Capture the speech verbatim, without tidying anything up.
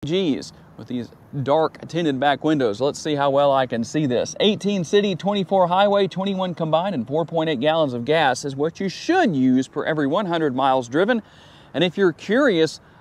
Gs with these dark tinted back windows. Let's see how well I can see this. eighteen city, twenty-four highway, twenty-one combined, and four point eight gallons of gas is what you should use per every one hundred miles driven. And if you're curious